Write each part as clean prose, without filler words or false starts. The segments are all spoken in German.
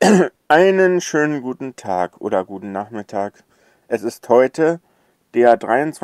Einen schönen guten Tag oder guten Nachmittag. Es ist heute der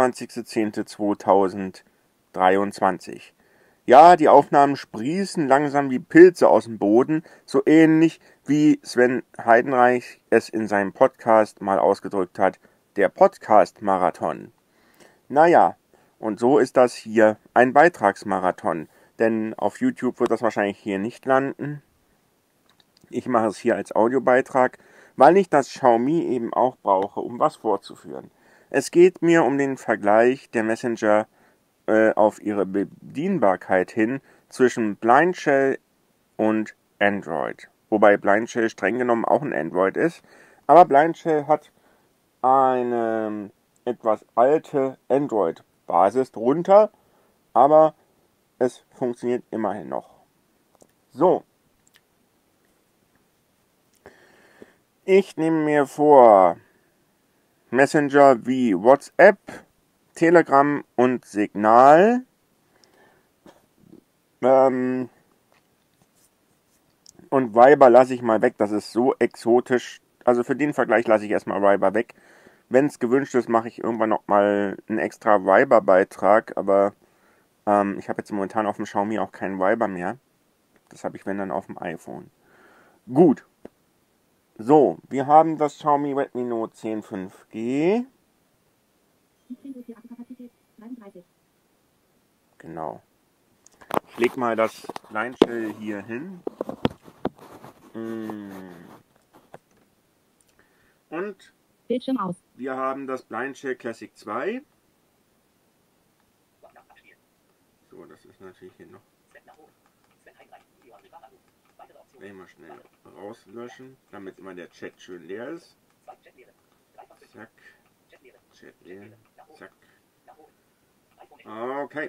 23.10.2023. Ja, die Aufnahmen sprießen langsam wie Pilze aus dem Boden, so ähnlich wie Sven Heidenreich es in seinem Podcast mal ausgedrückt hat, der Podcast-Marathon. Naja, und so ist das hier ein Beitragsmarathon, denn auf YouTube wird das wahrscheinlich hier nicht landen. Ich mache es hier als Audiobeitrag, weil ich das Xiaomi eben auch brauche, um was vorzuführen. Es geht mir um den Vergleich der Messenger auf ihre Bedienbarkeit hin zwischen Blind Shell und Android. Wobei Blind Shell streng genommen auch ein Android ist. Aber Blind Shell hat eine etwas alte Android-Basis drunter, aber es funktioniert immerhin noch. So. Ich nehme mir vor, Messenger wie WhatsApp, Telegram und Signal und Viber lasse ich mal weg, das ist so exotisch. Also für den Vergleich lasse ich erstmal Viber weg. Wenn es gewünscht ist, mache ich irgendwann nochmal einen extra Viber-Beitrag, aber ich habe jetzt momentan auf dem Xiaomi auch keinen Viber mehr. Das habe ich, wenn dann, auf dem iPhone. Gut. So, wir haben das Xiaomi Redmi Note 10 5G. Genau. Ich leg mal das Blind Shell hier hin. Und Bildschirm aus. wir haben das Blind Shell Classic 2. So, das ist natürlich hier noch. Mal schnell rauslöschen, damit immer der Chat schön leer ist. Zack. Chat leer. Zack. Okay.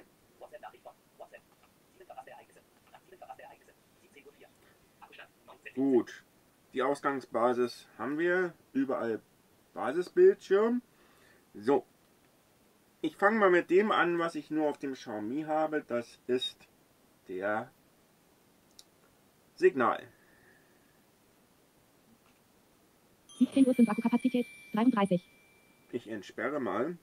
Gut. Die Ausgangsbasis haben wir. Überall Basisbildschirm. So. Ich fange mal mit dem an, was ich nur auf dem Xiaomi habe. Das ist der Signal. 17:05 Uhr Akkukapazität 33. Ich entsperre mal.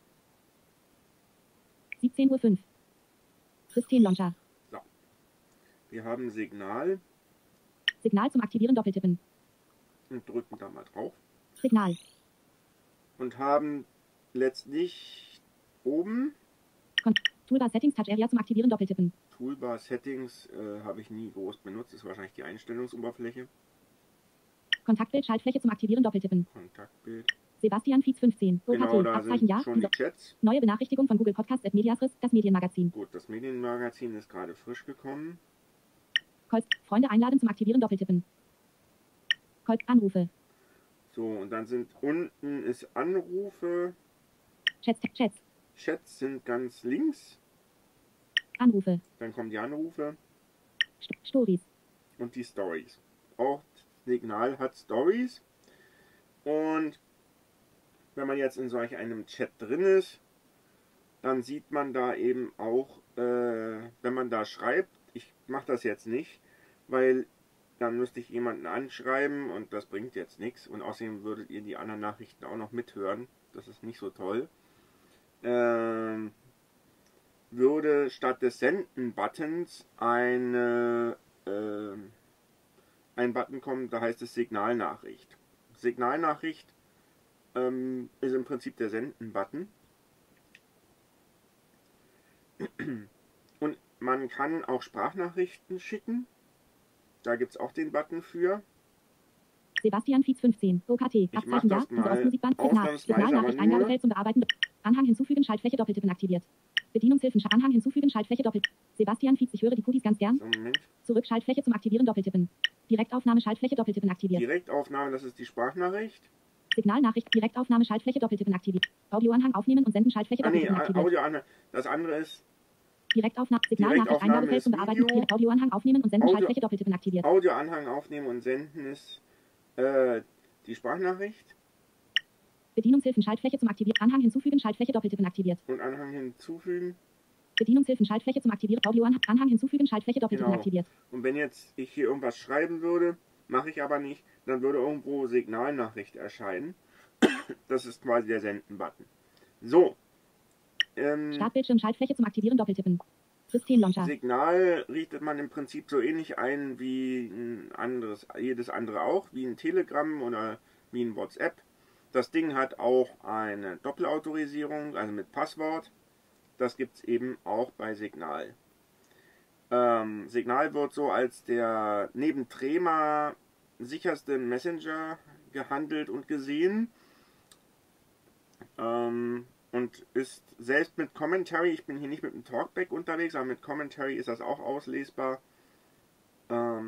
17:05 Uhr. Systemlauncher. So. Wir haben Signal. Signal zum Aktivieren doppeltippen. Und drücken da mal drauf. Signal. Und haben letztlich oben Toolbar Settings Touch Area zum Aktivieren doppeltippen. Toolbar Settings habe ich nie groß benutzt. Das ist wahrscheinlich die Einstellungsoberfläche. Kontaktbild Schaltfläche zum Aktivieren doppeltippen. Kontaktbild. Sebastian Fietz 15. Genau, da Abzeichen sind ja. schon die Chats. Neue Benachrichtigung von Google Podcast at Mediasriss, das Medienmagazin. Gut, das Medienmagazin ist gerade frisch gekommen. Calls, Freunde einladen zum Aktivieren doppeltippen. Calls, Anrufe. So, und dann sind unten ist Anrufe. Chats. Chats sind ganz links. Anrufe. Dann kommen die Anrufe. Stories. Und die Stories. Auch Signal hat Stories. Und wenn man jetzt in solch einem Chat drin ist, dann sieht man da eben auch, wenn man da schreibt, ich mache das jetzt nicht, weil dann müsste ich jemanden anschreiben und das bringt jetzt nichts. Und außerdem würdet ihr die anderen Nachrichten auch noch mithören. Das ist nicht so toll. Würde statt des Senden-Buttons ein Button kommen, da heißt es Signalnachricht. Signalnachricht ist im Prinzip der Senden-Button. Und man kann auch Sprachnachrichten schicken. Da gibt es auch den Button für. Sebastian Fietz 15. OKT. Abzeichen ja. Diese Ostmusikband. Signalnachricht Eingabefeld zum Bearbeiten. Anhang hinzufügen. Schaltfläche doppeltippen aktiviert. Bedienungshilfen. Anhang hinzufügen. Schaltfläche doppeltippen. Sebastian Fietz. Ich höre die Cookies ganz gern. So, Moment. Zurück. Schaltfläche zum Aktivieren doppeltippen. Direktaufnahme. Schaltfläche doppeltippen aktiviert. Direktaufnahme, das ist die Sprachnachricht. Signalnachricht. Direktaufnahme. Schaltfläche doppeltippen aktiviert. Audioanhang aufnehmen und senden. Schaltfläche doppeltippen aktiviert. Audioanhang. Das andere ist Direktaufnahme. Signalnachricht Eingabefeld zum Bearbeiten. Audioanhang aufnehmen und senden. Schaltfläche doppeltippen aktiviert. Audioanhang aufnehmen und senden ist die Sprachnachricht. Bedienungshilfen. Schaltfläche zum Aktivieren. Anhang hinzufügen. Schaltfläche doppeltippen aktiviert. Und Anhang hinzufügen. Bedienungshilfen. Schaltfläche zum Aktivieren. Audioanhang hinzufügen. Schaltfläche doppeltippen aktiviert. Und wenn jetzt ich hier irgendwas schreiben würde, mache ich aber nicht, dann würde irgendwo Signalnachricht erscheinen. Das ist quasi der Senden-Button. So. Startbildschirm, Schaltfläche zum Aktivieren, Doppeltippen. Systemlauncher. Signal richtet man im Prinzip so ähnlich ein wie jedes andere auch, wie ein Telegram oder wie ein WhatsApp. Das Ding hat auch eine Doppelautorisierung, also mit Passwort. Das gibt es eben auch bei Signal. Signal wird so als der neben Trema sicherste Messenger gehandelt und gesehen. Und ist selbst mit Commentary, ich bin hier nicht mit dem Talkback unterwegs, aber mit Commentary ist das auch auslesbar. Aber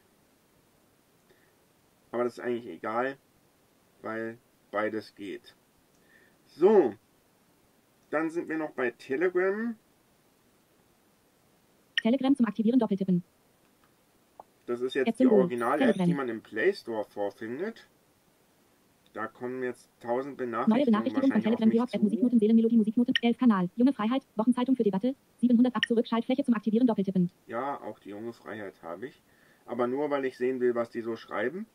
das ist eigentlich egal, weil beides geht. So, dann sind wir noch bei Telegram. Telegram zum Aktivieren, Doppeltippen. Das ist jetzt die Original-App, die man im Play Store vorfindet. Da kommen jetzt 1000 Benachrichtigungen. Neue Benachrichtigung von Telegram, Georg, Musiknoten, Seelenmelodie, Musiknoten, 11 Kanal, Junge Freiheit, Wochenzeitung für Debatte, 708 zurück, Schaltfläche zum Aktivieren, Doppeltippen. Ja, auch die Junge Freiheit habe ich. Aber nur, weil ich sehen will, was die so schreiben.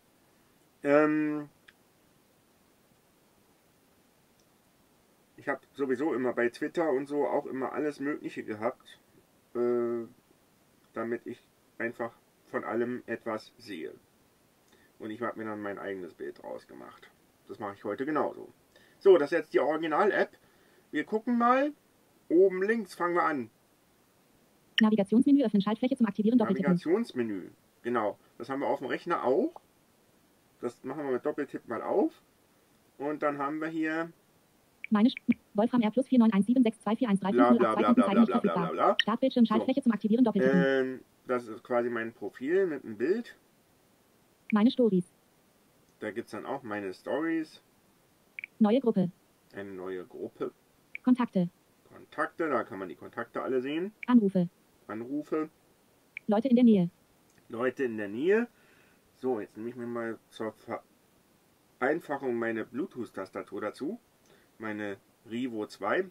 Ich habe sowieso immer bei Twitter und so auch immer alles Mögliche gehabt, damit ich einfach von allem etwas sehe. Und ich habe mir dann mein eigenes Bild draus gemacht. Das mache ich heute genauso. So, das ist jetzt die Original-App. Wir gucken mal. Oben links fangen wir an. Navigationsmenü öffnen, Schaltfläche zum Aktivieren, Doppeltippen. Navigationsmenü, genau. Das haben wir auf dem Rechner auch. Das machen wir mit Doppeltipp mal auf. Und dann haben wir hier... Wolfram R plus 491762413 bla bla bla bla bla bla bla bla. Startbildschirm, Schaltfläche zum Aktivieren, Doppeltippen. Das ist quasi mein Profil mit einem Bild. Meine Stories. Da gibt es dann auch meine Stories. Neue Gruppe. Eine neue Gruppe. Kontakte. Kontakte, da kann man die Kontakte alle sehen. Anrufe. Anrufe. Leute in der Nähe. Leute in der Nähe. So, jetzt nehme ich mir mal zur Vereinfachung meine Bluetooth-Tastatur dazu. Meine Rivo 2.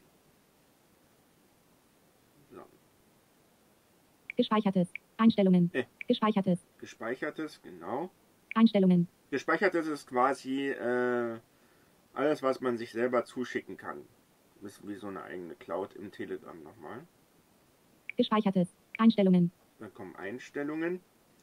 So. Gespeichertes. Einstellungen. Gespeichertes. Gespeichertes, genau. Einstellungen. Gespeichertes ist quasi alles, was man sich selber zuschicken kann. Das ist wie so eine eigene Cloud im Telegram nochmal. Gespeichertes. Einstellungen. Dann kommen Einstellungen.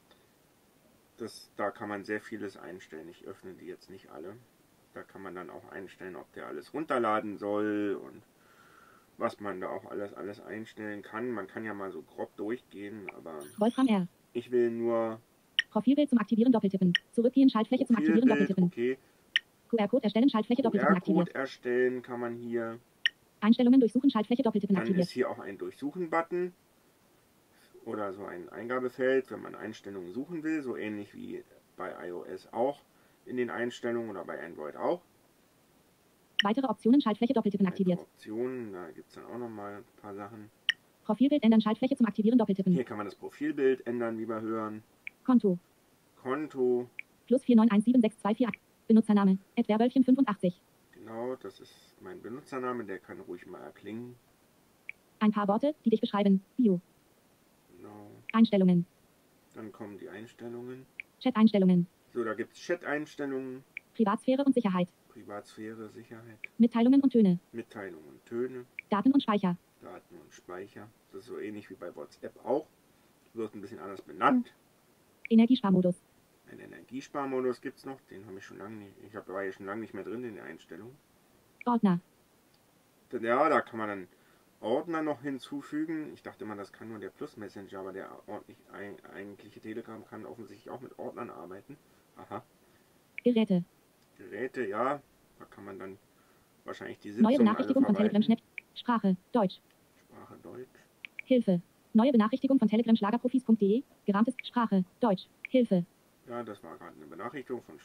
Da kann man sehr vieles einstellen. Ich öffne die jetzt nicht alle. Da kann man dann auch einstellen, ob der alles runterladen soll und was man da auch alles einstellen kann. Man kann ja mal so grob durchgehen, aber Wolfram R. Ich will nur Profilbild zum Aktivieren, Doppeltippen. Zurückgehen, Schaltfläche zum Aktivieren, Doppeltippen. Okay. QR-Code erstellen, Schaltfläche, Doppeltippen aktiviert. QR-Code erstellen kann man hier. Einstellungen durchsuchen, Schaltfläche, Doppeltippen aktiviert. Dann ist hier auch ein Durchsuchen-Button oder so ein Eingabefeld, wenn man Einstellungen suchen will, so ähnlich wie bei iOS auch in den Einstellungen oder bei Android auch. Weitere Optionen, Schaltfläche, Doppeltippen aktiviert. Optionen, da gibt es dann auch nochmal ein paar Sachen. Profilbild ändern, Schaltfläche zum Aktivieren, Doppeltippen. Hier kann man das Profilbild ändern, wie wir hören. Konto. Konto. Plus 4917624. Benutzername. @werwölfchen85. Genau, das ist mein Benutzername, der kann ruhig mal erklingen. Ein paar Worte, die dich beschreiben. Bio. Genau. Einstellungen. Dann kommen die Einstellungen. Chat-Einstellungen. So, da gibt es Chat-Einstellungen. Privatsphäre und Sicherheit. Privatsphäre, Sicherheit. Mitteilungen und Töne. Mitteilungen und Töne. Daten und Speicher. Daten und Speicher. Das ist so ähnlich wie bei WhatsApp auch. Wird ein bisschen anders benannt. Energiesparmodus. Ein Energiesparmodus gibt es noch. Den habe ich schon lange nicht. War ja schon lange nicht mehr drin in der Einstellung. Ordner. Ja, da kann man dann Ordner noch hinzufügen. Ich dachte immer, das kann nur der Plus Messenger, aber der eigentliche Telegram kann offensichtlich auch mit Ordnern arbeiten. Aha. Geräte. Geräte, ja. Da kann man dann wahrscheinlich die Neue Sitzungen Benachrichtigung von Telegram Schnitt. Sprache. Deutsch. Sprache Deutsch. Hilfe. Neue Benachrichtigung von Telegram Schlagerprofis.de. Gerahmtes Sprache. Deutsch. Hilfe. Ja, das war gerade eine Benachrichtigung von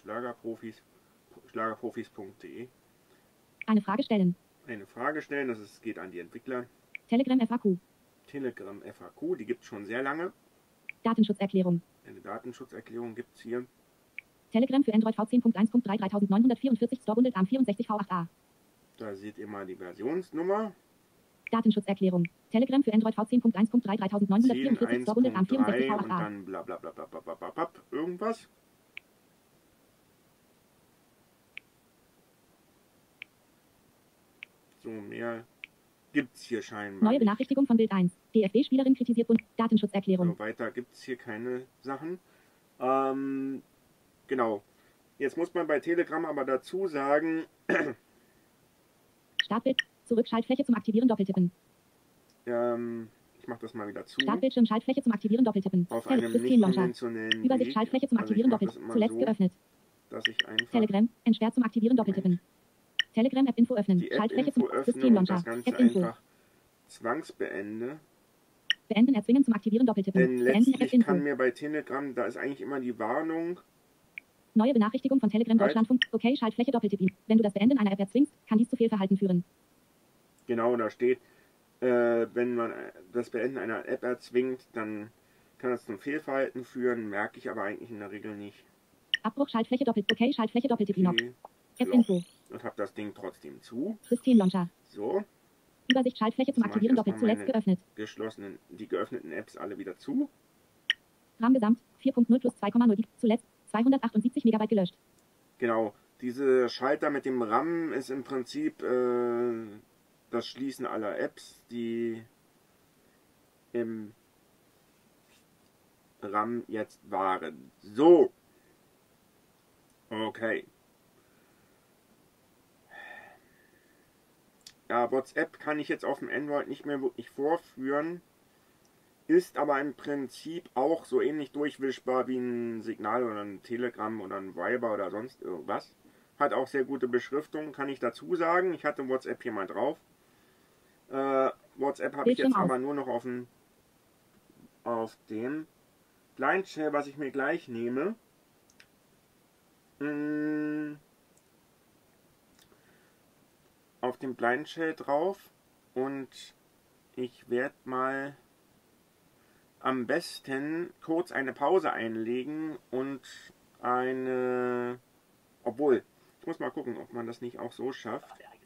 Schlagerprofis.de. Eine Frage stellen. Eine Frage stellen, geht an die Entwickler. Telegram FAQ. Telegram FAQ, die gibt es schon sehr lange. Datenschutzerklärung. Eine Datenschutzerklärung gibt es hier. Telegram für Android V10.1.3 3944 Store bundelt am 64V8A. Da seht ihr mal die Versionsnummer. Datenschutzerklärung. Telegram für Android V10.1.3 3944 Store bundelt am 64V8A. Und dann bla bla bla bla bla bla bla irgendwas. So, mehr gibt es hier scheinbar Neue Benachrichtigung von Bild 1. DFB-Spielerin kritisiert Bund. Datenschutzerklärung. So, weiter gibt es hier keine Sachen. Genau. Jetzt muss man bei Telegram aber dazu sagen... Startbild. Zurück Schaltfläche zum Aktivieren doppeltippen. Ich mache das mal wieder zu. Startbildschirm Schaltfläche zum Aktivieren doppeltippen. Auf einem nicht konventionellen Übersicht Weg. Schaltfläche zum Aktivieren doppeltippen. Zuletzt so, geöffnet. Dass ich einfach Telegram. Entsperrt zum Aktivieren doppeltippen. Telegram App Info öffnen. Schaltfläche zum System Launcher. Das Ganze App Info. einfach zwangsbeende. Beenden erzwingen zum Aktivieren doppeltippen. Denn Beenden App letztlich Info. kann mir bei Telegram, da ist eigentlich immer die Warnung. Neue Benachrichtigung von Telegram Deutschlandfunk. Okay, Schaltfläche doppeltippen. Wenn du das Beenden einer App erzwingst, kann dies zu Fehlverhalten führen. Genau, da steht, wenn man das Beenden einer App erzwingt, dann kann das zum Fehlverhalten führen, merke ich aber eigentlich in der Regel nicht. Abbruch Schaltfläche doppelt. Okay, Schaltfläche doppeltippen. Okay. App Info. Und habe das Ding trotzdem zu. System Launcher. So. Übersicht Schaltfläche zum Aktivieren doppelt. Zuletzt geöffnet. Die geöffneten Apps alle wieder zu. RAM Gesamt 4.0 plus 2,0. Zuletzt 278 Megabyte gelöscht. Genau. Diese Schalter mit dem RAM ist im Prinzip das Schließen aller Apps, die im RAM jetzt waren. So. Okay. Ja, WhatsApp kann ich jetzt auf dem Android nicht mehr wirklich vorführen. Ist aber im Prinzip auch so ähnlich durchwischbar wie ein Signal oder ein Telegram oder ein Viber oder sonst irgendwas. Hat auch sehr gute Beschriftung, kann ich dazu sagen. Ich hatte WhatsApp hier mal drauf. WhatsApp habe ich jetzt aber nur noch auf dem Blind Shell, was ich mir gleich nehme. Auf dem Blind Shell drauf. Und ich werde mal am besten kurz eine Pause einlegen und obwohl, ich muss mal gucken, ob man das nicht auch so schafft.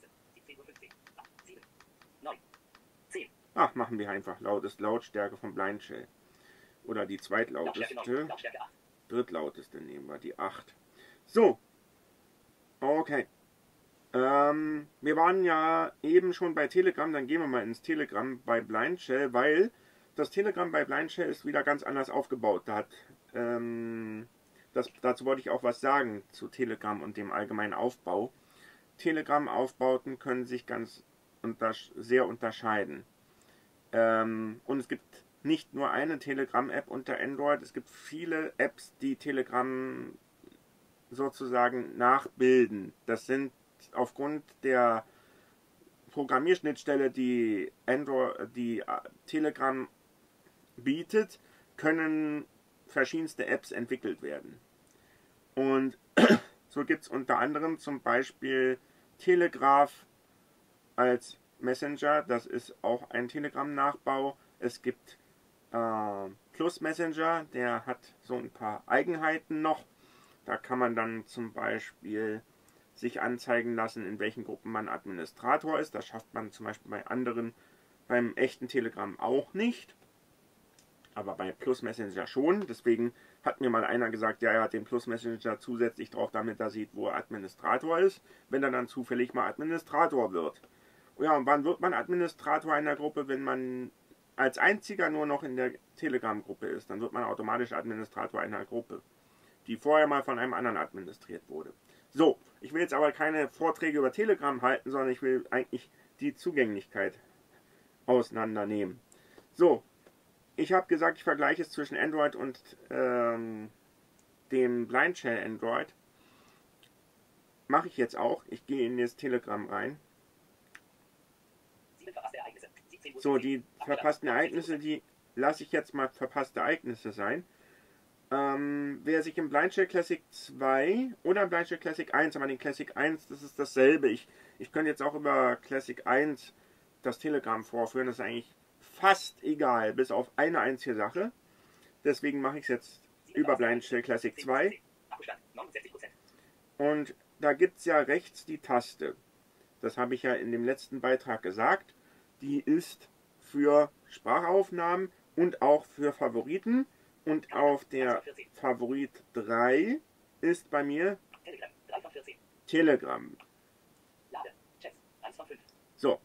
Ach, machen wir einfach Lautstärke vom Blind Shell. Oder die zweitlauteste. Drittlauteste nehmen wir, die 8. So. Okay. Wir waren ja eben schon bei Telegram, dann gehen wir mal ins Telegram bei Blind Shell, weil das Telegram bei Blind Shell ist wieder ganz anders aufgebaut. Dazu wollte ich auch was sagen zu Telegram und dem allgemeinen Aufbau. Telegram-Aufbauten können sich sehr unterscheiden. Und es gibt nicht nur eine Telegram-App unter Android, es gibt viele Apps, die Telegram sozusagen nachbilden. Das sind aufgrund der Programmierschnittstelle, die Telegram bietet, können verschiedenste Apps entwickelt werden. Und so gibt es unter anderem zum Beispiel Telegraph als Messenger, das ist auch ein Telegram-Nachbau. Es gibt Plus Messenger, der hat so ein paar Eigenheiten noch. Da kann man dann zum Beispiel sich anzeigen lassen, in welchen Gruppen man Administrator ist. Das schafft man zum Beispiel beim echten Telegram auch nicht. Aber bei Plus Messenger schon. Deswegen hat mir mal einer gesagt, ja, er hat den Plus Messenger zusätzlich drauf, damit er sieht, wo er Administrator ist, wenn er dann zufällig mal Administrator wird. Ja, und wann wird man Administrator einer Gruppe? Wenn man als einziger nur noch in der Telegram-Gruppe ist. Dann wird man automatisch Administrator einer Gruppe, die vorher mal von einem anderen administriert wurde. So, ich will jetzt aber keine Vorträge über Telegram halten, sondern ich will eigentlich die Zugänglichkeit auseinandernehmen. So, ich habe gesagt, ich vergleiche es zwischen Android und dem Blind Shell Android. Mache ich jetzt auch. Ich gehe in das Telegram rein. So, die verpassten Ereignisse, die lasse ich jetzt mal verpasste Ereignisse sein. Wer sich im Blind Shell Classic 2 oder im Blind Shell Classic 1, aber den Classic 1, das ist dasselbe. Ich könnte jetzt auch über Classic 1 das Telegram vorführen, das ist eigentlich fast egal, bis auf eine einzige Sache. Deswegen mache ich es jetzt über Blind Shell Classic 2. Und da gibt es ja rechts die Taste. Das habe ich ja in dem letzten Beitrag gesagt. Die ist für Sprachaufnahmen und auch für Favoriten. Und auf der Favorit 3 ist bei mir Telegram. So.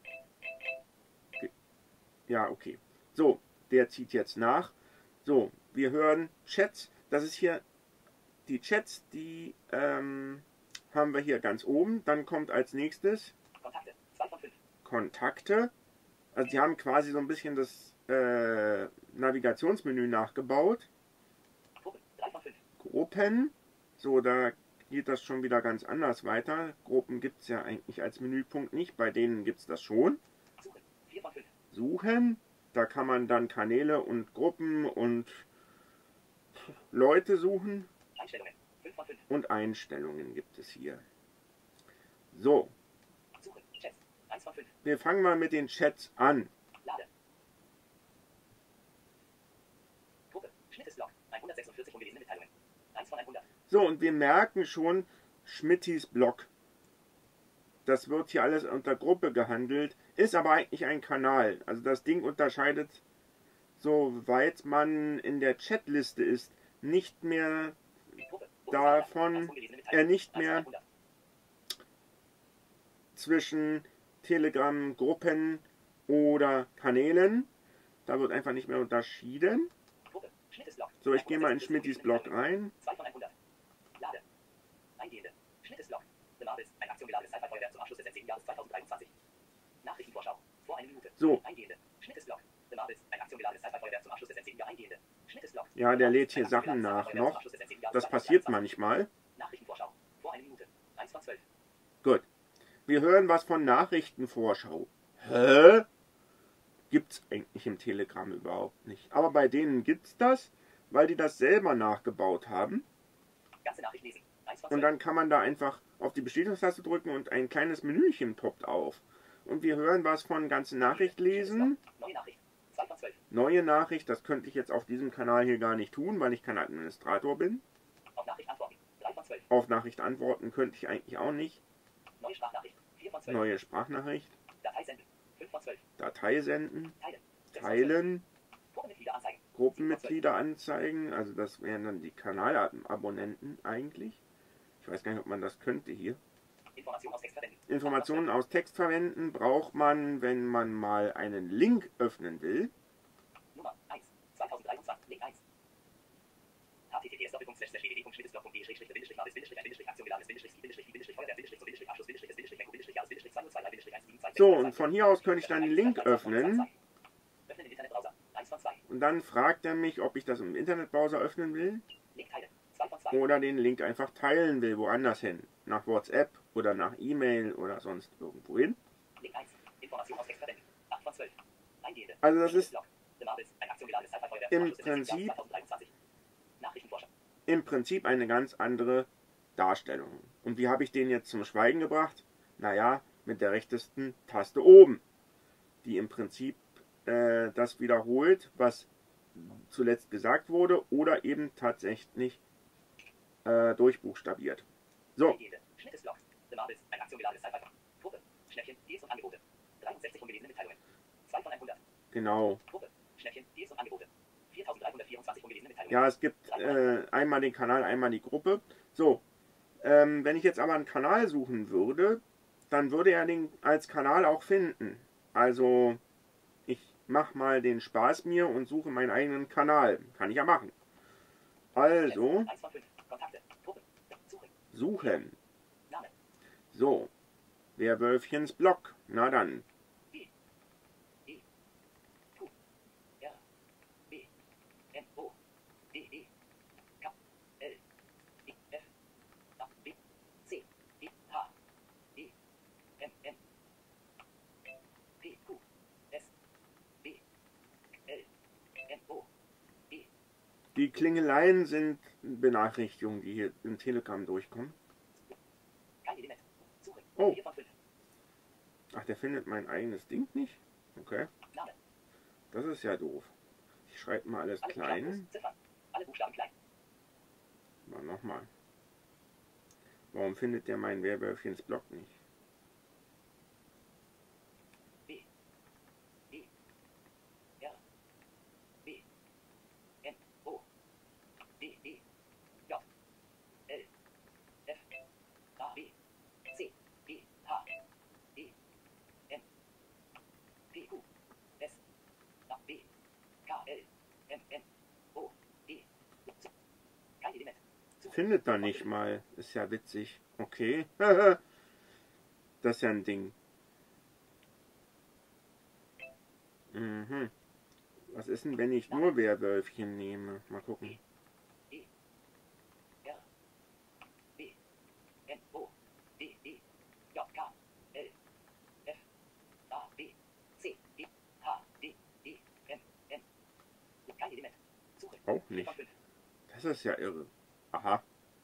Ja, okay. So, der zieht jetzt nach. So, wir hören Chats. Das ist hier die Chats, die haben wir hier ganz oben. Dann kommt als nächstes Kontakte. 2 von 5. Kontakte. Also die haben quasi so ein bisschen das Navigationsmenü nachgebaut. Gruppen. 3 von 5. Gruppen. So, da geht das schon wieder ganz anders weiter. Gruppen gibt es ja eigentlich als Menüpunkt nicht. Bei denen gibt es das schon. Suchen. 4 von 5. Suchen. Da kann man dann Kanäle und Gruppen und Leute suchen. Einstellungen. 5 von 5. Und Einstellungen gibt es hier. So. Suchen. Chats. 1 von 5. Wir fangen mal mit den Chats an. Lade. Gruppe. Schnittes-Log. 146 ungelesene Mitteilungen. 1 von 100. So, und wir merken schon Schmittis Blog. Das wird hier alles unter Gruppe gehandelt, ist aber eigentlich ein Kanal. Also das Ding unterscheidet, soweit man in der Chatliste ist, nicht mehr davon, nicht mehr zwischen Telegram-Gruppen oder Kanälen. Da wird einfach nicht mehr unterschieden. So, ich gehe mal in Schmittis Blog rein. 2 von 100. Lade. Eingehende. Schnittes-Log. The Marbles. Ein aktiongeladenes Sci-Fi-Feuerwerk zum Abschluss des 10. Jahres 2023. Nachrichtenvorschau. Vor 1 Minute. So. Eingehende. Schnittes-Log. The Marbles. Ein aktiongeladenes Sci-Fi-Feuerwerk zum Abschluss des 10. Jahres. Eingehende. Schnittes-Log. Ja, der lädt hier Sachen nach noch. Das passiert manchmal. Nachrichtenvorschau. Vor 1 Minute. 1 von 12. Gut. Wir hören was von Nachrichtenvorschau. Hä? Gibt's eigentlich im Telegram überhaupt nicht. Aber bei denen gibt's das, weil die das selber nachgebaut haben. Ganze Nachricht lesen. 1 von 12. Und dann kann man da einfach auf die Bestätigungstaste drücken und ein kleines Menüchen poppt auf. Und wir hören was von ganze Nachricht lesen. Neue Nachricht. 2 von 12. Neue Nachricht, das könnte ich jetzt auf diesem Kanal hier gar nicht tun, weil ich kein Administrator bin. Auf Nachricht antworten. 3 von 12. Auf Nachricht antworten könnte ich eigentlich auch nicht. Neue Sprachnachricht. 4 von 12. Neue Sprachnachricht. Datei senden. 5 von 12. Datei senden. Teilen. 6 von 12. Teilen. Gruppenmitglieder anzeigen. Gruppenmitglieder anzeigen. Also das wären dann die Kanalabonnenten eigentlich. Ich weiß gar nicht, ob man das könnte hier. Informationen aus Text verwenden. Informationen aus Text verwenden braucht man, wenn man mal einen Link öffnen will. Nummer 1. 2023. Link 1. https://www.schnittes.de/aktiongeladenes-feuerwerk-zum-Abschluss-des-10. So, und von hier aus könnte ich dann den Link öffnen. Öffnen den Internetbrowser. 1 von 2. Und dann fragt er mich, ob ich das im Internetbrowser öffnen will. Link teilen. 2 von 2. Oder den Link einfach teilen will, woanders hin. Nach WhatsApp oder nach E-Mail oder sonst irgendwo hin. Link 1. Information aus Text verwenden. 8 von 12. Eingehende. Also das ist im Prinzip im Prinzip eine ganz andere Darstellung. Und wie habe ich den jetzt zum Schweigen gebracht? Naja, mit der rechtesten Taste oben, die im Prinzip das wiederholt, was zuletzt gesagt wurde, oder eben tatsächlich durchbuchstabiert. So. Schnittes-Log. The Marbles. Ein aktiongeladenes Sci-Fi. Gruppe. Schnäppchen. Deals und Angebote. 63 ungelesene Mitteilungen. 2 von 100. Genau. Gruppe. Schnäppchen. Deals und Angebote. 4324 ungelesene Mitteilungen. Ja, es gibt einmal den Kanal, einmal die Gruppe. So. Wenn ich jetzt aber einen Kanal suchen würde, dann würde er den als Kanal auch finden. Also, ich mache mal den Spaß mir und suche meinen eigenen Kanal. Kann ich ja machen. Also, suchen. So, Werwölfchens Blog. Na dann. Die Klingeleien sind Benachrichtigungen, die hier im Telegram durchkommen. Oh. Ach, der findet mein eigenes Ding nicht? Okay. Das ist ja doof. Ich schreibe mal alles klein. Mal nochmal. Warum findet der mein Werwölfchens Blog nicht? findet da nicht mal. Ist ja witzig. Okay. Das ist ja ein Ding. Mhm. Was ist denn, wenn ich nur Werwölfchen nehme? Mal gucken. Auch nicht. Das ist ja irre. Aha.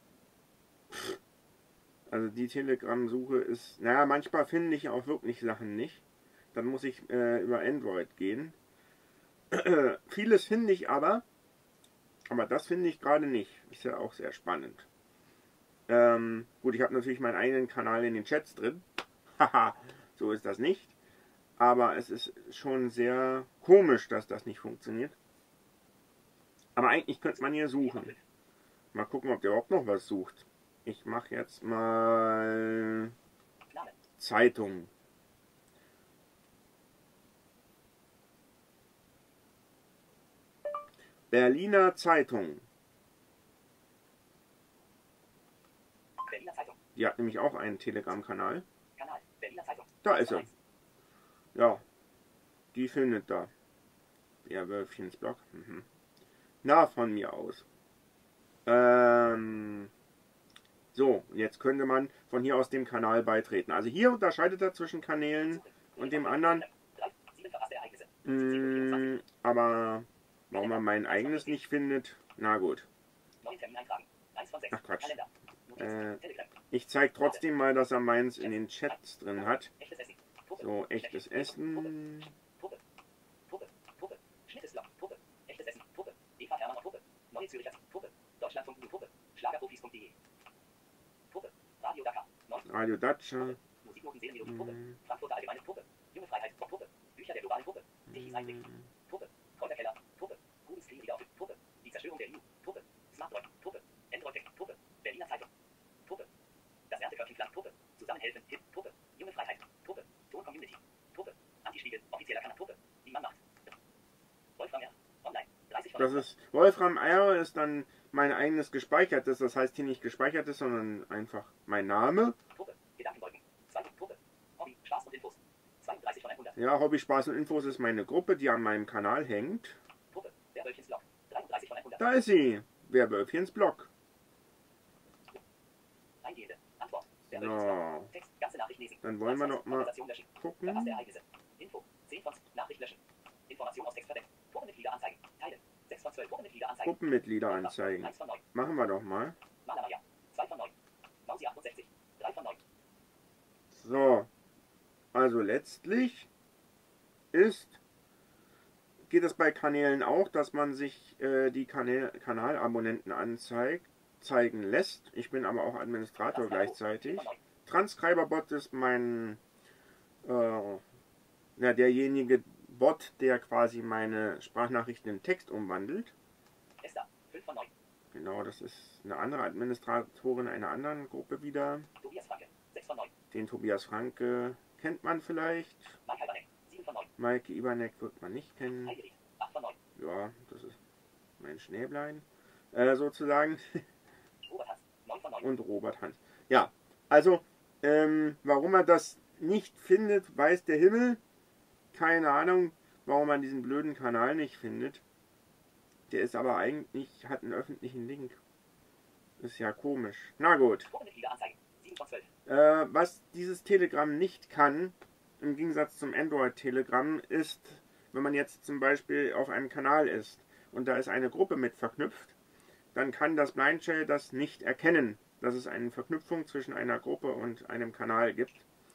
Also die Telegram-Suche ist... Naja, manchmal finde ich auch wirklich Sachen nicht. Dann muss ich über Android gehen. Vieles finde ich aber das finde ich gerade nicht. Ist ja auch sehr spannend. Gut, ich habe natürlich meinen eigenen Kanal in den Chats drin. Haha, so ist das nicht. Aber es ist schon sehr komisch, dass das nicht funktioniert. Aber eigentlich könnte man hier suchen. Mal gucken, ob der überhaupt noch was sucht. Ich mache jetzt mal Zeitung. Berliner Zeitung. Die hat nämlich auch einen Telegram-Kanal. Da ist er. Ja, die findet da. Ja, Wölfchens Blog. Mhm. Na, von mir aus. So, jetzt könnte man von hier aus dem Kanal beitreten. Also hier unterscheidet er zwischen Kanälen und dem anderen. Aber warum man mein eigenes nicht findet, na gut. Ach Quatsch. Ich zeige trotzdem mal, dass er meins in den Chats drin hat. So, echtes Essen. Radio Dacia. Frankfurter Allgemeine Puppe. Junge Freiheit. Puppe. Bücher der globalen Puppe. Dichis Einblick. Puppe. Kräuterkeller. Puppe. Rubensfriediger Puppe. Die Zerstörung der EU. Puppe. Smartdroid. Puppe. Android-Tech. Puppe. Berliner Zeitung. Puppe. Das Erntekörbchenplan. Puppe. Zusammenhelfen. Hip. Puppe. Junge Freiheit. Puppe. Ton Community. Puppe. Antispiegel. Offizieller Kanal. Puppe. Die man macht. Wolfram R. Online. 30 von. Das ist Wolfram R. ist dann mein eigenes gespeichertes. Das heißt hier nicht gespeichertes, sondern einfach mein Name. Puppe. Gedankenwolken. 2. Puppe. Hobby. Spaß und Infos. 32 von 100. Ja, Hobby, Spaß und Infos ist meine Gruppe, die an meinem Kanal hängt. Puppe. Werwölfchens Blog. 33 von 100. Da ist sie. Werwölfchens Blog. Eingehende. Antwort. So. Text. Ganze Nachricht lesen. Dann wollen wir noch mal gucken. Info. 10 von Nachricht löschen. Information aus Text verwenden. Gruppenmitglieder anzeigen. Teilen. 6 von 12 Gruppenmitglieder anzeigen. Gruppenmitglieder anzeigen. Machen wir doch mal. Malermeier. 2 von 9. Mausi 68. 3 von 9. So. Also letztlich geht es bei Kanälen auch, dass man sich die Kanalabonnenten zeigen lässt. Ich bin aber auch Administrator gleichzeitig. Transcriberbot ist mein derjenige Bot, der quasi meine Sprachnachrichten in Text umwandelt. Esther, 5 von 9. Genau, das ist eine andere Administratorin einer anderen Gruppe wieder. Tobias Franke, 6 von 9. Den Tobias Franke kennt man vielleicht. Mike Ibanek, 7 von 9. Mike Ibanek wird man nicht kennen. 8 von 9. Ja, das ist mein Schnäblein, sozusagen. Robert Hans, 9 von 9. Und Robert Hans. Ja, also, warum er das nicht findet, weiß der Himmel. Keine Ahnung, warum man diesen blöden Kanal nicht findet. Der ist aber eigentlich, hat einen öffentlichen Link. Ist ja komisch. Na gut. Was dieses Telegram nicht kann, im Gegensatz zum Android-Telegram, ist, wenn man jetzt zum Beispiel auf einem Kanal ist und da ist eine Gruppe mit verknüpft, dann kann das Blind Shell das nicht erkennen, dass es eine Verknüpfung zwischen einer Gruppe und einem Kanal gibt.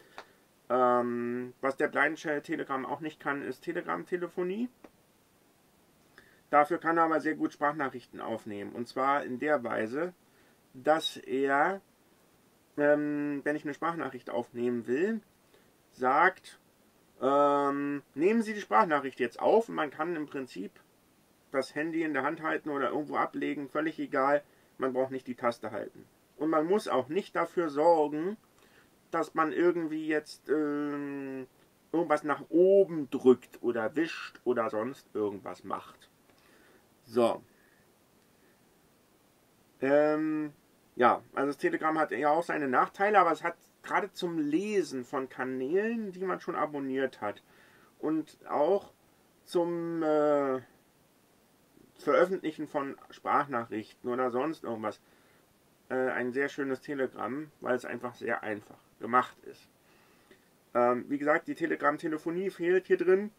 Was der Blind Shell Telegram auch nicht kann, ist Telegram-Telefonie. Dafür kann er aber sehr gut Sprachnachrichten aufnehmen. Und zwar in der Weise, dass er, wenn ich eine Sprachnachricht aufnehmen will, sagt, nehmen Sie die Sprachnachricht jetzt auf. Und man kann im Prinzip das Handy in der Hand halten oder irgendwo ablegen, völlig egal. Man braucht nicht die Taste halten. Und man muss auch nicht dafür sorgen, dass man irgendwie jetzt irgendwas nach oben drückt oder wischt oder sonst irgendwas macht. So. ja, also das Telegram hat ja auch seine Nachteile, aber es hat gerade zum Lesen von Kanälen, die man schon abonniert hat, und auch zum Veröffentlichen von Sprachnachrichten oder sonst irgendwas, ein sehr schönes Telegram, weil es einfach sehr einfach gemacht ist. Wie gesagt, die Telegram-Telefonie fehlt hier drin.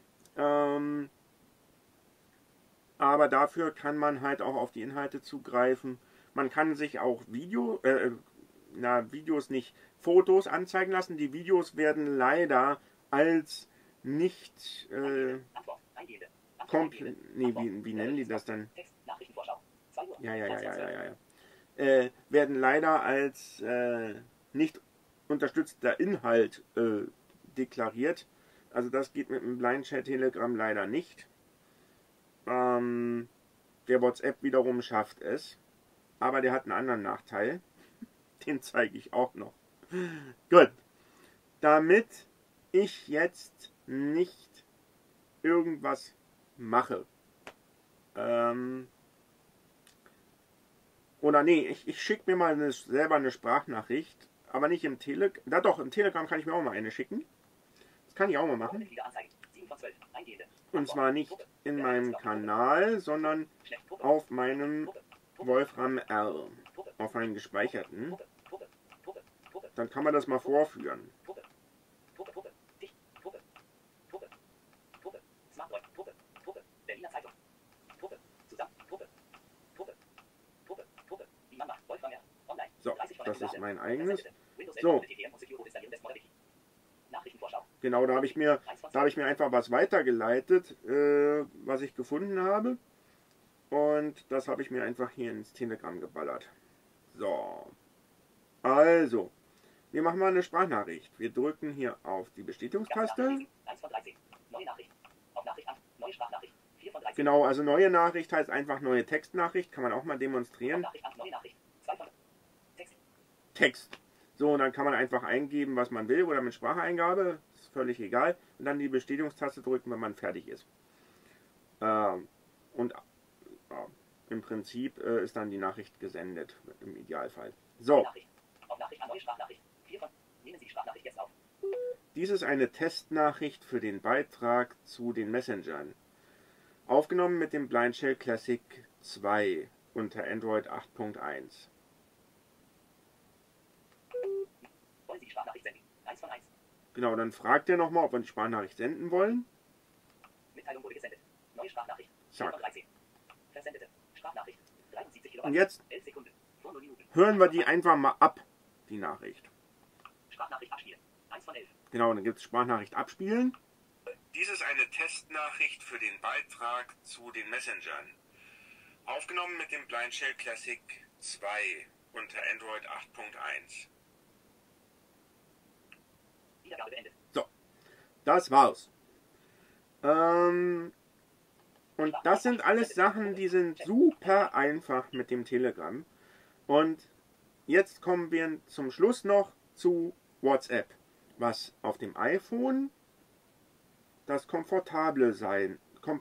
Aber dafür kann man halt auch auf die Inhalte zugreifen. Man kann sich auch Videos nicht, Fotos anzeigen lassen. Die Videos werden leider als nicht komplett, nee, wie nennen die das dann? Ja. Werden leider als nicht unterstützter Inhalt deklariert. Also das geht mit dem Blind Chat Telegram leider nicht. Der WhatsApp wiederum schafft es. Aber der hat einen anderen Nachteil. Den zeige ich auch noch. Gut. Damit ich jetzt nicht irgendwas mache. Oder nee, ich schicke mir mal selber eine Sprachnachricht. Aber nicht im Telegram. Da doch, im Telegram kann ich mir auch mal eine schicken. Das kann ich auch mal machen. Und zwar nicht in meinem Kanal, sondern auf meinem Wolfram R. Auf einem gespeicherten. Dann kann man das mal vorführen. So, das ist mein eigenes. So. Genau, da habe ich mir einfach was weitergeleitet, was ich gefunden habe. Und das habe ich mir einfach hier ins Telegram geballert. So. Also, wir machen mal eine Sprachnachricht. Wir drücken hier auf die Bestätigungstaste. Genau, also neue Nachricht heißt einfach neue Textnachricht. Kann man auch mal demonstrieren. Text. So, und dann kann man einfach eingeben, was man will, oder mit Spracheingabe. Ist völlig egal. Und dann die Bestätigungstaste drücken, wenn man fertig ist. Und im Prinzip ist dann die Nachricht gesendet, im Idealfall. So. Dies ist eine Testnachricht für den Beitrag zu den Messengern. Aufgenommen mit dem Blind Shell Classic 2 unter Android 8.1. Wollen Sie die Sprachnachricht senden? 1 von 1. Genau, dann fragt er nochmal, ob wir die Sprachnachricht senden wollen. Mitteilung wurde gesendet. Neue Sprachnachricht. 4 von 13. Versendete Sprachnachricht. 73 Kilobyte. Und jetzt hören wir die einfach mal ab, die Nachricht. Sprachnachricht abspielen. 1 von 11. Genau, dann gibt es Sprachnachricht abspielen. Dies ist eine Testnachricht für den Beitrag zu den Messengern. Aufgenommen mit dem Blind Shell Classic 2 unter Android 8.1. Wiedergabe beendet. So, das war's. Und das sind alles Sachen, die sind super einfach mit dem Telegram. Und jetzt kommen wir zum Schluss noch zu WhatsApp, was auf dem iPhone das komfortableste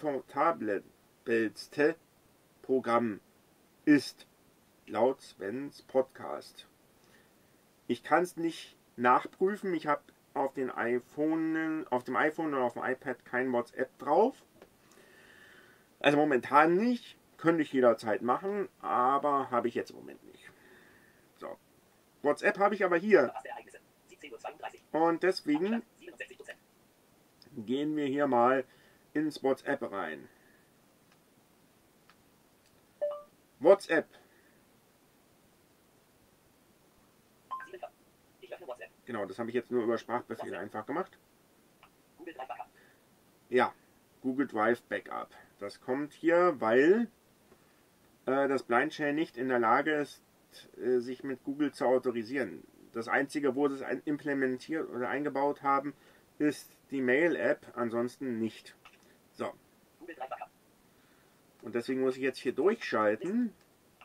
Programm ist, laut Svens Podcast. Ich kann es nicht nachprüfen. Ich habe auf dem iPhone oder auf dem iPad kein WhatsApp drauf. Also momentan nicht. Könnte ich jederzeit machen, aber habe ich jetzt im Moment nicht. So. WhatsApp habe ich aber hier. Und deswegen gehen wir hier mal ins WhatsApp rein. WhatsApp. Genau, das habe ich jetzt nur über Sprachbefehle einfach gemacht. Ja, Google Drive Backup. Das kommt hier, weil das Blind Shell nicht in der Lage ist, sich mit Google zu autorisieren. Das Einzige, wo sie es implementiert oder eingebaut haben, ist die Mail-App, ansonsten nicht. So. Und deswegen muss ich jetzt hier durchschalten.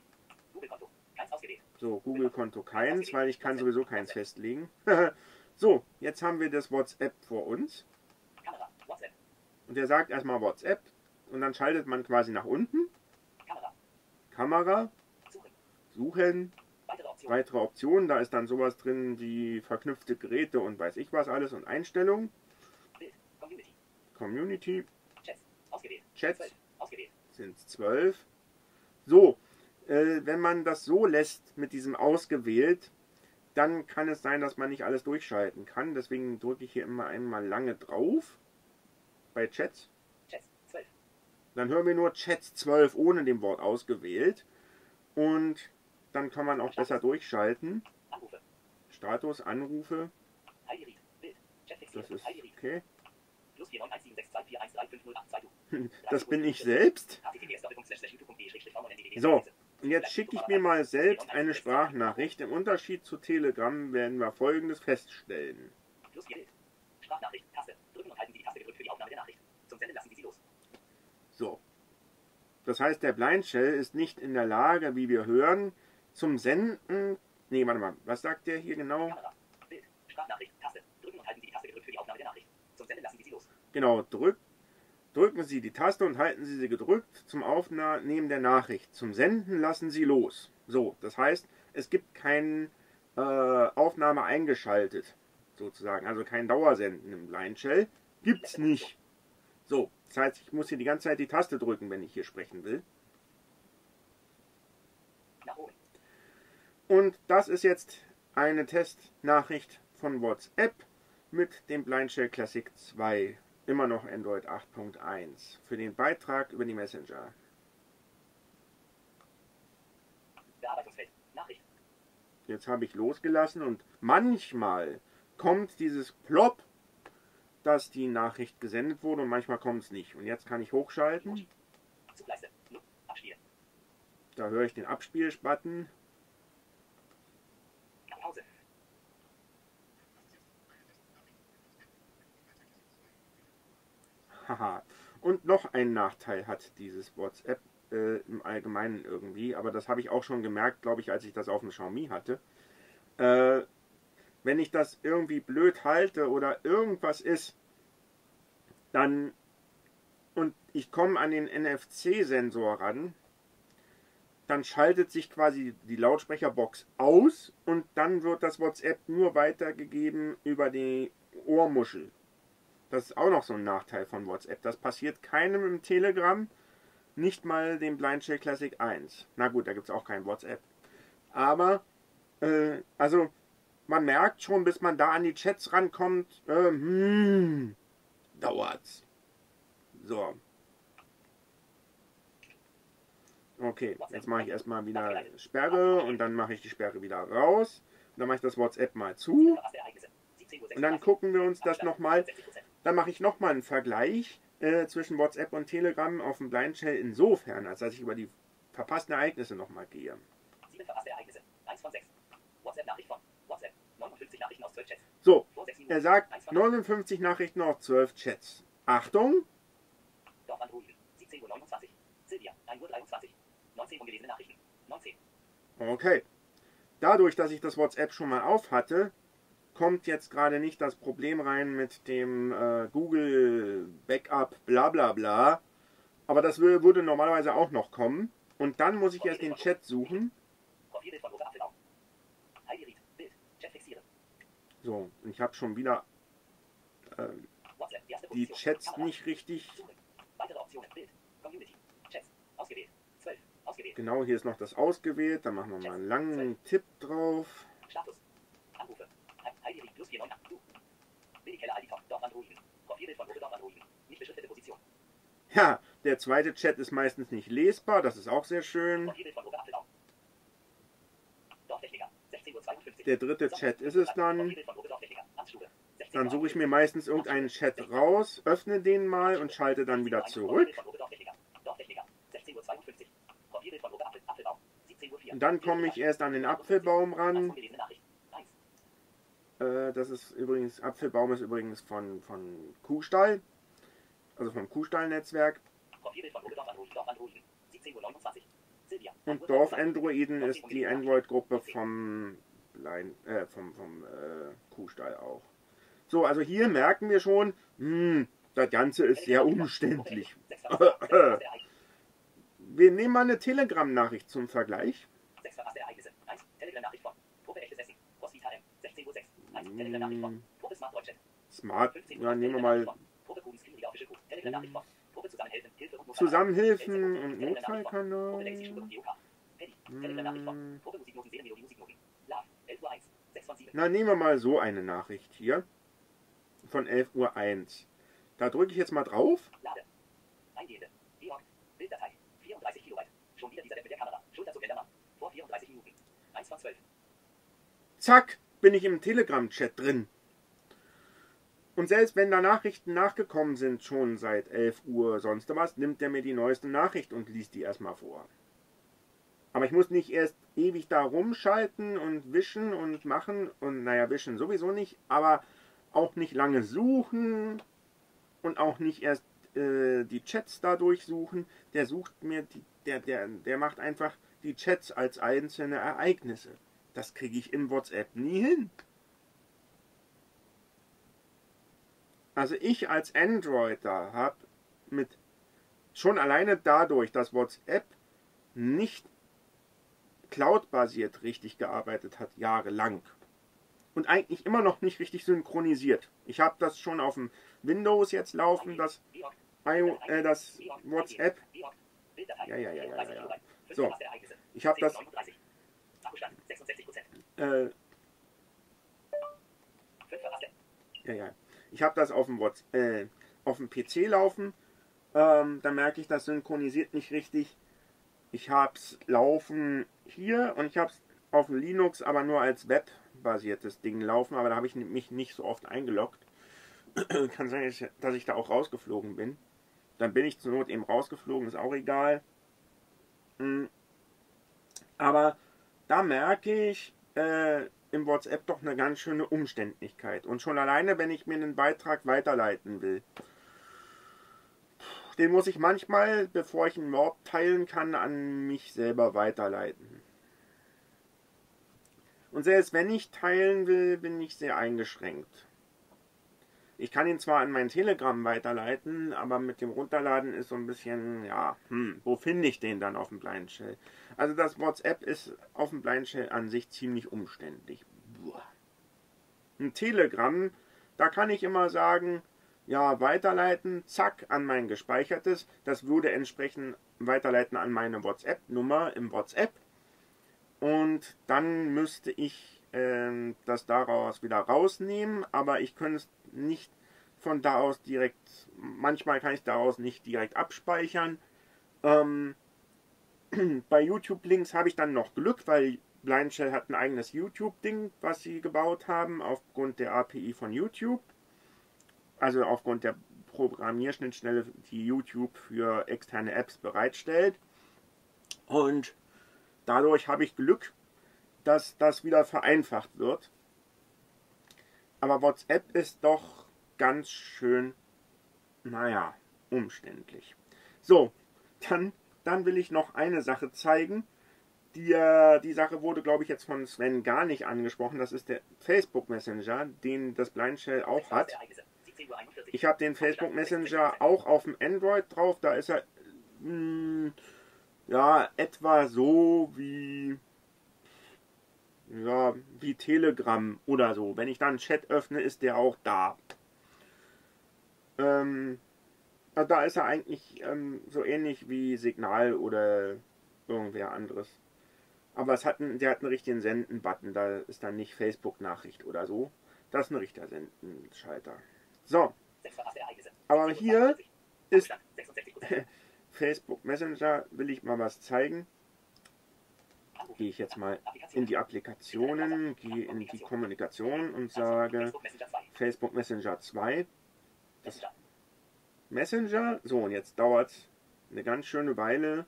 So, Google-Konto keins, weil ich kann sowieso keins festlegen. So, jetzt haben wir das WhatsApp vor uns. Und der sagt erstmal WhatsApp und dann schaltet man quasi nach unten. Kamera. Suchen. weitere Optionen. Da ist dann sowas drin wie verknüpfte Geräte und weiß ich was alles und Einstellungen. Community. Chats sind 12. So, wenn man das so lässt mit diesem ausgewählt, dann kann es sein, dass man nicht alles durchschalten kann. Deswegen drücke ich hier immer einmal lange drauf bei Chats. Dann hören wir nur Chats 12 ohne dem Wort ausgewählt. Und dann kann man auch besser durchschalten. Status, Anrufe. Das ist okay. Das bin ich selbst. So, und jetzt schicke ich mir mal selbst eine Sprachnachricht. Im Unterschied zu Telegram werden wir Folgendes feststellen. So. Das heißt, der Blind Shell ist nicht in der Lage, wie wir hören, zum Senden. Nee, warte mal, was sagt der hier genau? Genau, drücken Sie die Taste und halten Sie sie gedrückt zum Aufnehmen der Nachricht. Zum Senden lassen Sie los. So, das heißt, es gibt keine Aufnahme eingeschaltet, sozusagen. Also kein Dauersenden im Blind Shell. Gibt's nicht. So, das heißt, ich muss hier die ganze Zeit die Taste drücken, wenn ich hier sprechen will. Und das ist jetzt eine Testnachricht von WhatsApp mit dem Blind Shell Classic 2. Immer noch Android 8.1 für den Beitrag über die Messenger. Jetzt habe ich losgelassen und manchmal kommt dieses Plop, dass die Nachricht gesendet wurde und manchmal kommt es nicht. Und jetzt kann ich hochschalten. Da höre ich den Abspiel-Button. Haha. Und noch ein Nachteil hat dieses WhatsApp im Allgemeinen irgendwie, aber das habe ich auch schon gemerkt, glaube ich, als ich das auf dem Xiaomi hatte. Wenn ich das irgendwie blöd halte oder irgendwas ist, dann und ich komme an den NFC-Sensor ran, dann schaltet sich quasi die Lautsprecherbox aus und dann wird das WhatsApp nur weitergegeben über die Ohrmuschel. Das ist auch noch so ein Nachteil von WhatsApp. Das passiert keinem im Telegram, nicht mal dem Blind Shell Classic 1. Na gut, da gibt es auch kein WhatsApp. Aber, also, man merkt schon, bis man da an die Chats rankommt, dauert's. So. Okay, jetzt mache ich erstmal wieder Sperre und dann mache ich die Sperre wieder raus. Und dann mache ich das WhatsApp mal zu. Und dann gucken wir uns das nochmal. Dann mache ich nochmal einen Vergleich zwischen WhatsApp und Telegram auf dem Blind Shell insofern, als dass ich über die verpassten Ereignisse nochmal gehe. 7 verpasste Ereignisse. 1 von 6. WhatsApp-Nachricht von WhatsApp. 59 Nachrichten aus 12 Chats. So, er sagt 59 Nachrichten aus 12 Chats. Achtung! Dorf Androiden. 17:29 Uhr. Silvia. 1:23 Uhr. 19 ungelesene Nachrichten. 19. Okay. Dadurch, dass ich das WhatsApp schon mal auf hatte, kommt jetzt gerade nicht das Problem rein mit dem Google Backup bla bla bla. Aber das würde normalerweise auch noch kommen. Und dann muss ich erst den Chat suchen. So, und ich habe schon wieder die Chats nicht richtig. Genau, hier ist noch das ausgewählt. Da machen wir mal einen langen Tipp drauf. Ja, der zweite Chat ist meistens nicht lesbar, das ist auch sehr schön. Der dritte Chat ist es dann. Dann suche ich mir meistens irgendeinen Chat raus, öffne den mal und schalte dann wieder zurück. Und dann komme ich erst an den Apfelbaum ran. Das ist übrigens, Apfelbaum ist übrigens von Kuhstall, also vom Kuhstall-Netzwerk. Und Dorf-Androiden ist die Android-Gruppe vom Kuhstall auch. So, also hier merken wir schon, das Ganze ist sehr umständlich. Wir nehmen mal eine Telegram-Nachricht zum Vergleich. 6 verpasste Ereignisse. 1. Telegram-Nachricht von Smart, ja, nehmen wir mal Zusammenhilfen und Notfallkanal. Na, nehmen wir mal so eine Nachricht hier von 11:01 Uhr. Da drücke ich jetzt mal drauf. Zack, bin ich im Telegram-Chat drin. Und selbst wenn da Nachrichten nachgekommen sind, schon seit 11 Uhr, sonst was, nimmt er mir die neueste Nachricht und liest die erstmal vor. Aber ich muss nicht erst ewig da rumschalten und wischen und machen. Und naja, wischen sowieso nicht, aber auch nicht lange suchen und auch nicht erst die Chats da durchsuchen. Der sucht mir, der macht einfach die Chats als einzelne Ereignisse. Das kriege ich in WhatsApp nie hin. Also ich als Androider habe schon alleine dadurch, dass WhatsApp nicht Cloud-basiert richtig gearbeitet hat, jahrelang. Und eigentlich immer noch nicht richtig synchronisiert. Ich habe das schon auf dem Windows jetzt laufen, das WhatsApp. Ja. So, ich habe das. Ich habe das auf dem PC laufen. Da merke ich, das synchronisiert nicht richtig. Ich habe es laufen hier und ich habe es auf dem Linux, aber nur als webbasiertes Ding laufen. Aber da habe ich mich nicht so oft eingeloggt. Kann sein, dass ich da auch rausgeflogen bin. Dann bin ich zur Not eben rausgeflogen, ist auch egal. Aber da merke ich im WhatsApp doch eine ganz schöne Umständlichkeit. Und schon alleine, wenn ich mir einen Beitrag weiterleiten will, den muss ich manchmal, bevor ich ihn überhaupt teilen kann, an mich selber weiterleiten. Und selbst wenn ich teilen will, bin ich sehr eingeschränkt. Ich kann ihn zwar an mein Telegram weiterleiten, aber mit dem Runterladen ist so ein bisschen, ja, wo finde ich den dann auf dem Blind Shell? Also das WhatsApp ist auf dem Blind Shell an sich ziemlich umständlich. Ein Telegram, da kann ich immer sagen, ja, weiterleiten, zack, an mein gespeichertes. Das würde entsprechend weiterleiten an meine WhatsApp-Nummer im WhatsApp. Und dann müsste ich das daraus wieder rausnehmen, aber ich könnte es nicht von da aus direkt, manchmal kann ich daraus nicht direkt abspeichern. Bei YouTube-Links habe ich dann noch Glück, weil Blind Shell hat ein eigenes YouTube-Ding, was sie gebaut haben, aufgrund der API von YouTube. Also aufgrund der Programmierschnittstelle, die YouTube für externe Apps bereitstellt. Und dadurch habe ich Glück, dass das wieder vereinfacht wird. Aber WhatsApp ist doch ganz schön, naja, umständlich. So, dann will ich noch eine Sache zeigen. Die Sache wurde, glaube ich, jetzt von Sven gar nicht angesprochen. Das ist der Facebook Messenger, den das Blind Shell auch hat. Ich habe den Facebook Messenger auch auf dem Android drauf. Da ist er ja etwa so wie Telegram oder so. Wenn ich dann einen Chat öffne, ist der auch da. Also da ist er eigentlich so ähnlich wie Signal oder irgendwer anderes. Aber der hat einen richtigen Senden-Button. Da ist dann nicht Facebook-Nachricht oder so. Das ist ein richtiger Senden-Schalter. So. Aber hier ist Facebook Messenger. Will ich mal was zeigen. Gehe ich jetzt mal in die Applikationen, gehe in die Kommunikation und sage Facebook Messenger 2. Das Messenger. So, und jetzt dauert es eine ganz schöne Weile.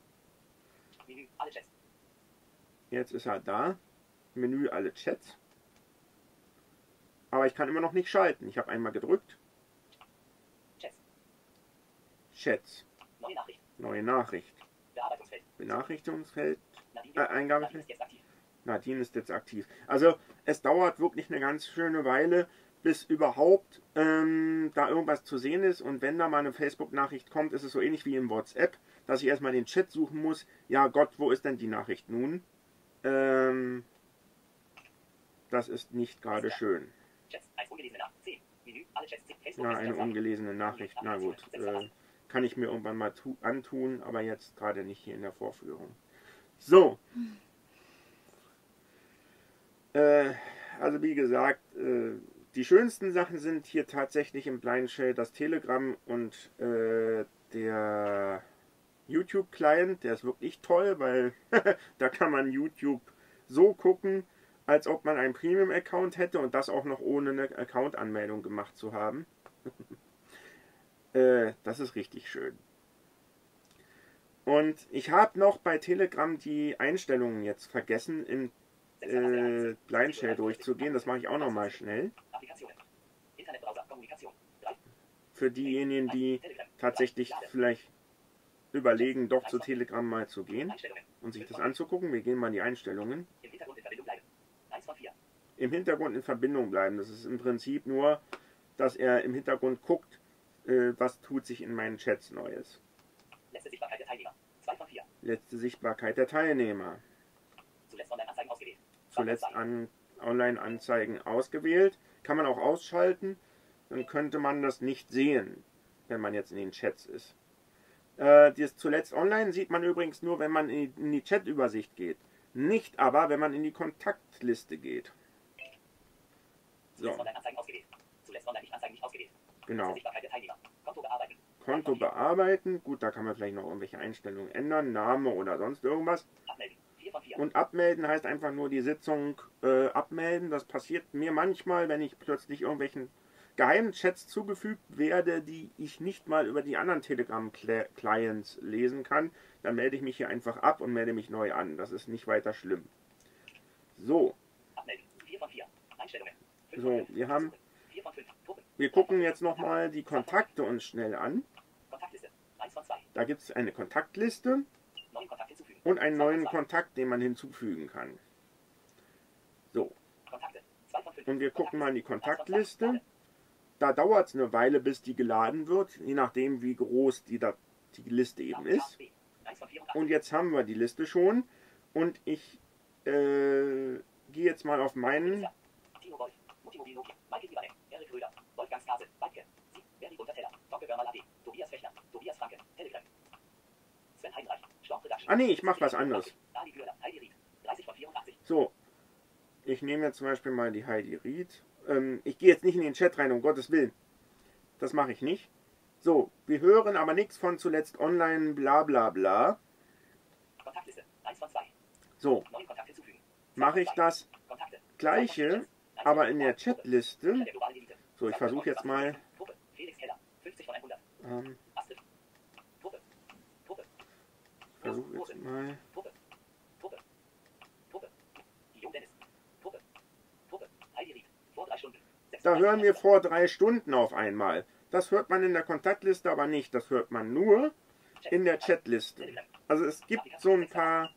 Jetzt ist er da. Menü alle Chats. Aber ich kann immer noch nicht schalten. Ich habe einmal gedrückt. Chats. Neue Nachricht. Benachrichtigungsfeld. Eingabefeld. Nadine ist jetzt aktiv. Also es dauert wirklich eine ganz schöne Weile, bis überhaupt da irgendwas zu sehen ist. Und wenn da mal eine Facebook-Nachricht kommt, ist es so ähnlich wie im WhatsApp, dass ich erstmal den Chat suchen muss. Ja Gott, wo ist denn die Nachricht nun? Das ist nicht gerade schön. Ja, eine ungelesene Nachricht. Na gut, kann ich mir irgendwann mal antun, aber jetzt gerade nicht hier in der Vorführung. So. Also wie gesagt, die schönsten Sachen sind hier tatsächlich im Blind Shell das Telegram und der YouTube-Client. Der ist wirklich toll, weil da kann man YouTube so gucken, als ob man einen Premium-Account hätte und das auch noch ohne eine Account-Anmeldung gemacht zu haben. Das ist richtig schön. Und ich habe noch bei Telegram die Einstellungen jetzt vergessen, im Blind Shell durchzugehen. Das mache ich auch noch mal schnell. Für diejenigen, die tatsächlich vielleicht überlegen, doch zu Telegram mal zu gehen und sich das anzugucken. Wir gehen mal in die Einstellungen. Im Hintergrund in Verbindung bleiben. Das ist im Prinzip nur, dass er im Hintergrund guckt, was tut sich in meinen Chats Neues. Letzte Sichtbarkeit der Teilnehmer. 2 von 4. Letzte Sichtbarkeit der Teilnehmer. Zuletzt Online-Anzeigen ausgewählt. Zuletzt Online-Anzeigen ausgewählt. Kann man auch ausschalten. Dann könnte man das nicht sehen, wenn man jetzt in den Chats ist. Das zuletzt online sieht man übrigens nur, wenn man in die Chat-Übersicht geht. Nicht aber, wenn man in die Kontaktliste geht. So. Zuletzt Online-Anzeigen ausgewählt. Zuletzt Online-Anzeigen nicht ausgewählt. Genau. Sichtbarkeit der Teilnehmer. Konto bearbeiten. Konto bearbeiten. Gut, da kann man vielleicht noch irgendwelche Einstellungen ändern. Name oder sonst irgendwas. Abmelden. 4 von 4. Und abmelden heißt einfach nur die Sitzung abmelden. Das passiert mir manchmal, wenn ich plötzlich irgendwelchen geheimen Chats zugefügt werde, die ich nicht mal über die anderen Telegram-Clients lesen kann. Dann melde ich mich hier einfach ab und melde mich neu an. Das ist nicht weiter schlimm. So. Abmelden. 4 von 4. Einstellungen. So, wir haben... 4 von 5. Gruppen. Wir gucken jetzt nochmal die Kontakte uns schnell an. Kontaktliste. 1 von 2. Da gibt es eine Kontaktliste Neuen Kontakt hinzufügen. und einen neuen Kontakt, den man hinzufügen kann. So, Kontakte. 2 von 5. und wir gucken mal in die Kontaktliste. Da dauert es eine Weile, bis die geladen wird, je nachdem wie groß die Liste eben ist. 1 von 4 Und jetzt haben wir die Liste schon und ich gehe jetzt mal auf meinen... Timo Wolf. Multimobil Nokia. Michael Lieberneck. Erik Röder. Wolfgang Skase. Weidke. Sieg. Bernie Unterteller. Tonke Börmer Latte. Tobias Fechner. Tobias Franke. Telegram. Sven Heinreich. Storm Production. Ah nee, ich mache was anderes. Ali Bürder. Heidi Ried. 30 von 84. So, ich nehme jetzt zum Beispiel mal die Heidi Ried. Ich gehe jetzt nicht in den Chat rein, um Gottes Willen. Das mache ich nicht. So, wir hören aber nichts von zuletzt online, bla bla bla. Kontaktliste. 1 von 2. So, Neuen Kontakt hinzufügen. mache ich das Kontakte. Gleiche, aber in der Chatliste. Der globalen Elite. So, ich versuche jetzt mal... Gruppe. Felix Keller. 50 von 100. Astrid. Gruppe. Gruppe. Ich versuche jetzt mal... Gruppe. Gruppe. Gruppe. Guillaume Dennis. Gruppe. Gruppe. Heidi Ried. Vor 3 Stunden. Da hören wir vor 3 Stunden auf einmal. Das hört man in der Kontaktliste aber nicht. Das hört man nur in der Chatliste. Also es gibt so ein paar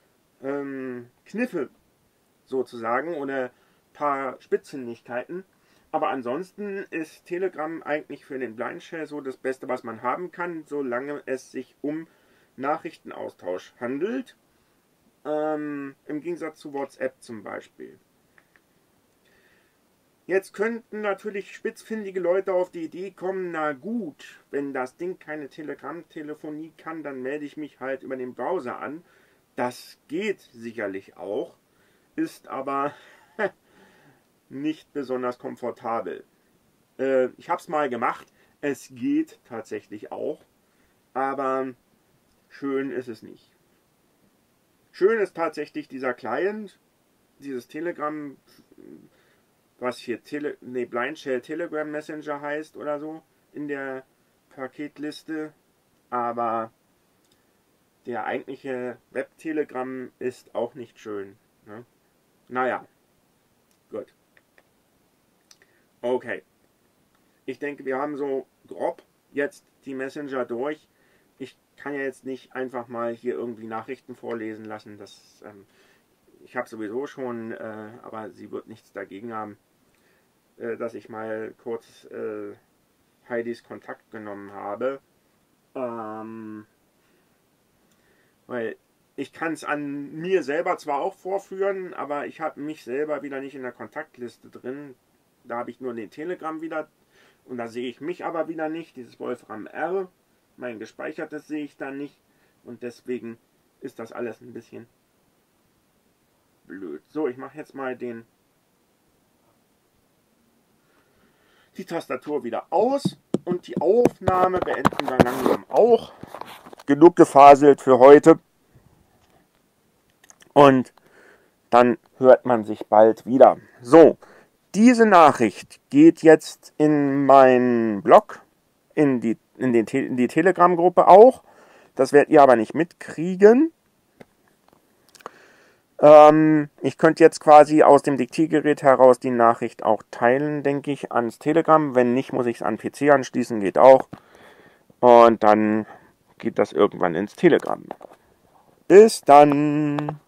Kniffe sozusagen oder ein paar Spitzfindigkeiten. Aber ansonsten ist Telegram eigentlich für den Blind Shell so das Beste, was man haben kann, solange es sich um Nachrichtenaustausch handelt. Im Gegensatz zu WhatsApp zum Beispiel. Jetzt könnten natürlich spitzfindige Leute auf die Idee kommen, na gut, wenn das Ding keine Telegram-Telefonie kann, dann melde ich mich halt über den Browser an. Das geht sicherlich auch, ist aber nicht besonders komfortabel. Ich habe es mal gemacht, es geht tatsächlich auch, aber schön ist es nicht. Schön ist tatsächlich dieser Client, dieses Telegram, was hier Blind Shell Telegram Messenger heißt oder so in der Paketliste, aber der eigentliche Web-Telegram ist auch nicht schön. Ne? Naja, gut. Okay. Ich denke, wir haben so grob jetzt die Messenger durch. Ich kann ja jetzt nicht einfach mal hier irgendwie Nachrichten vorlesen lassen. Das, ich habe sowieso schon, aber sie wird nichts dagegen haben, dass ich mal kurz Heidis Kontakt genommen habe. Weil ich kann es an mir selber zwar auch vorführen, aber ich habe mich selber wieder nicht in der Kontaktliste drin. Da habe ich nur den Telegram wieder. Und da sehe ich mich aber wieder nicht. Dieses Wolfram R. Mein gespeichertes sehe ich da nicht. Und deswegen ist das alles ein bisschen blöd. So, ich mache jetzt mal die Tastatur wieder aus. Und die Aufnahme beenden wir langsam auch. Genug gefaselt für heute. Und dann hört man sich bald wieder. So, diese Nachricht geht jetzt in meinen Blog, in die Telegram-Gruppe auch. Das werdet ihr aber nicht mitkriegen. Ich könnte jetzt quasi aus dem Diktiergerät heraus die Nachricht auch teilen, denke ich, ans Telegram. Wenn nicht, muss ich es an PC anschließen, geht auch. Und dann geht das irgendwann ins Telegram. Bis dann!